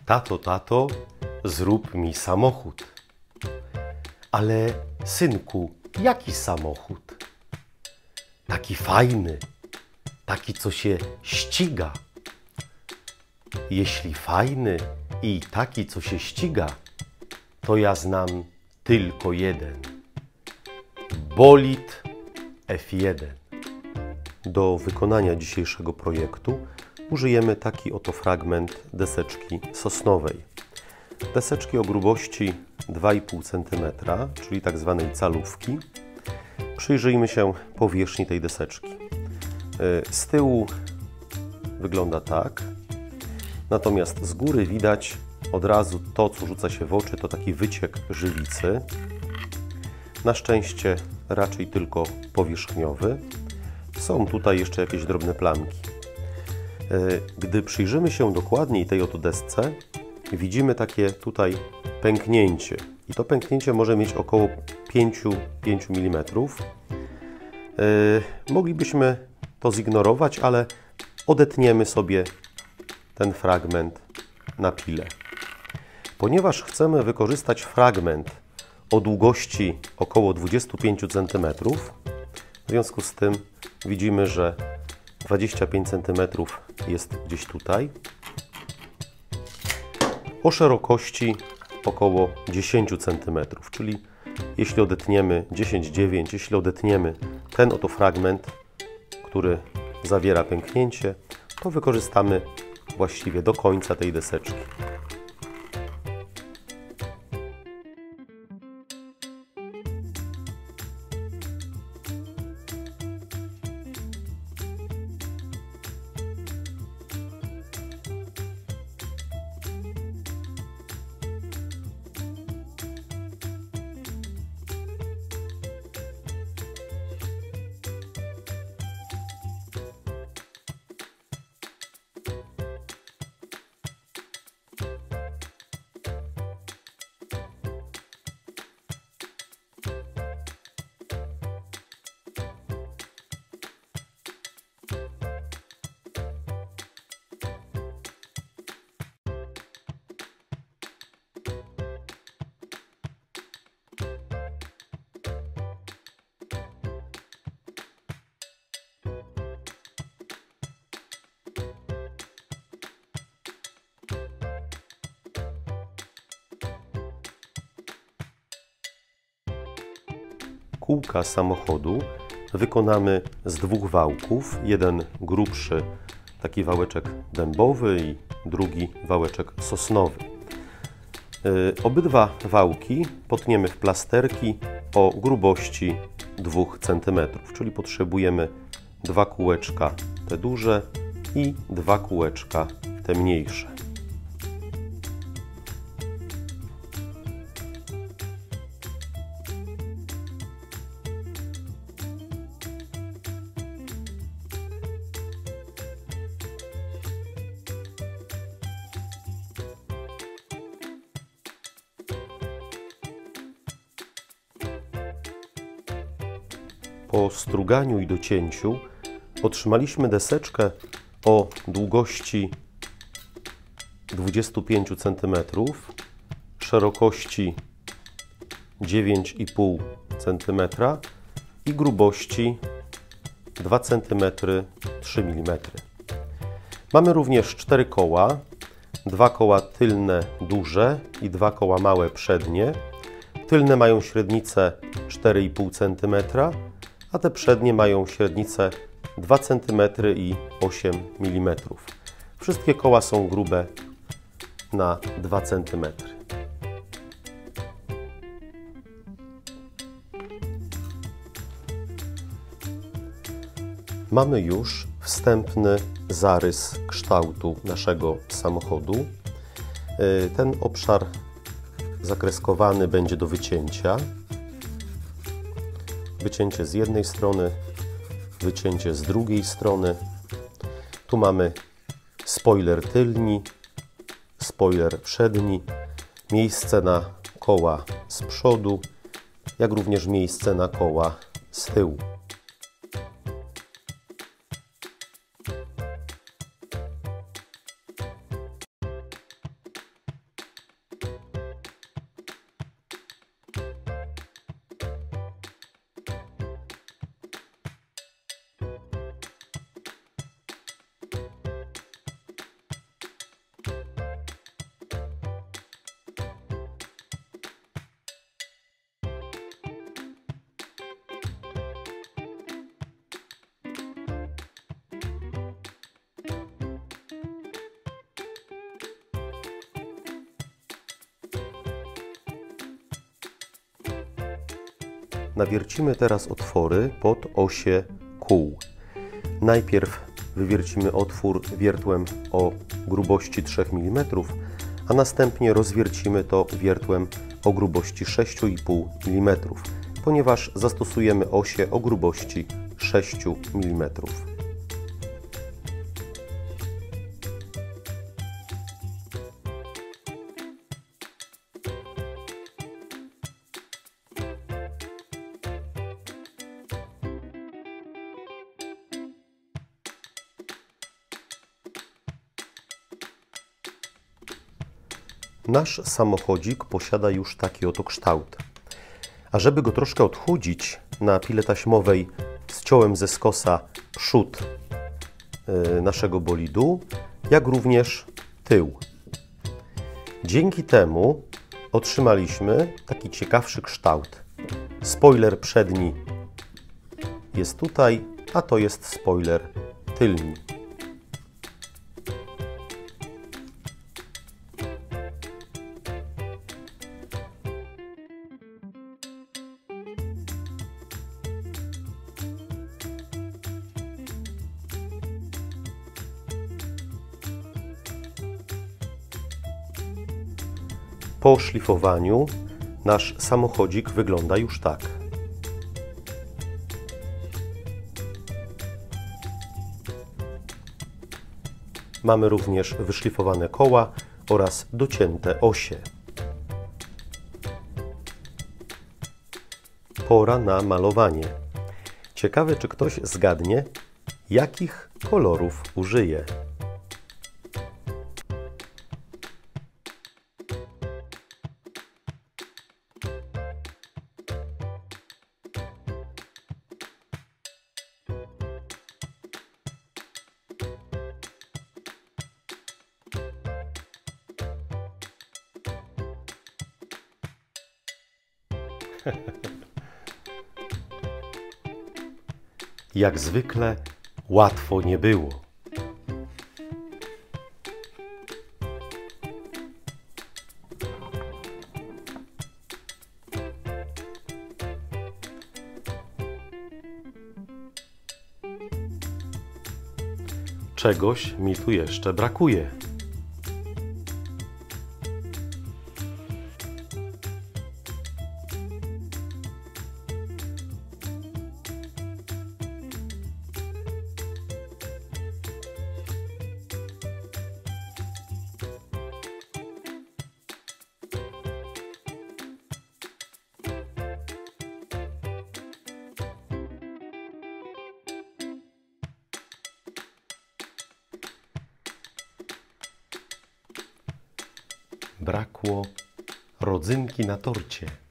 Tato, tato, zrób mi samochód. Ale synku, jaki samochód? Taki fajny, taki, co się ściga. Jeśli fajny i taki, co się ściga, to ja znam tylko jeden. Bolid F1. Do wykonania dzisiejszego projektu użyjemy taki oto fragment deseczki sosnowej. Deseczki o grubości 2,5 cm, czyli tak zwanej calówki. Przyjrzyjmy się powierzchni tej deseczki. Z tyłu wygląda tak, natomiast z góry widać od razu to, co rzuca się w oczy, to taki wyciek żywicy. Na szczęście raczej tylko powierzchniowy. Są tutaj jeszcze jakieś drobne plamki. Gdy przyjrzymy się dokładniej tej oto desce, widzimy takie tutaj pęknięcie. I to pęknięcie może mieć około 5 mm. Moglibyśmy to zignorować, ale odetniemy sobie ten fragment na pilę. Ponieważ chcemy wykorzystać fragment o długości około 25 cm, w związku z tym widzimy, że 25 cm jest gdzieś tutaj, o szerokości około 10 cm, czyli jeśli odetniemy 10,9, jeśli odetniemy ten oto fragment, który zawiera pęknięcie, to wykorzystamy właściwie do końca tej deseczki. Kółka samochodu wykonamy z dwóch wałków. Jeden grubszy, taki wałeczek dębowy, i drugi wałeczek sosnowy. Obydwa wałki potniemy w plasterki o grubości 2 cm, czyli potrzebujemy dwa kółeczka te duże i dwa kółeczka te mniejsze. Po struganiu i docięciu otrzymaliśmy deseczkę o długości 25 cm, szerokości 9,5 cm i grubości 2 cm 3 mm. Mamy również 4 koła, 2 koła tylne duże i 2 koła małe przednie. Tylne mają średnicę 4,5 cm, a te przednie mają średnicę 2 cm i 8 mm. Wszystkie koła są grube na 2 cm. Mamy już wstępny zarys kształtu naszego samochodu. Ten obszar zakreskowany będzie do wycięcia. Wycięcie z jednej strony, wycięcie z drugiej strony. Tu mamy spoiler tylni, spoiler przedni, miejsce na koła z przodu, jak również miejsce na koła z tyłu. nawiercimy teraz otwory pod osie kół. Najpierw wywiercimy otwór wiertłem o grubości 3 mm, a następnie rozwiercimy to wiertłem o grubości 6,5 mm, ponieważ zastosujemy osię o grubości 6 mm. Nasz samochodzik posiada już taki oto kształt. A żeby go troszkę odchudzić, na pile taśmowej zciąłem ze skosa przód naszego bolidu, jak również tył. Dzięki temu otrzymaliśmy taki ciekawszy kształt. Spoiler przedni jest tutaj, a to jest spoiler tylni. Po szlifowaniu nasz samochodzik wygląda już tak. Mamy również wyszlifowane koła oraz docięte osie. Pora na malowanie. Ciekawe, czy ktoś zgadnie, jakich kolorów użyję. Jak zwykle łatwo nie było. Czegoś mi tu jeszcze brakuje. Brakło rodzynki na torcie.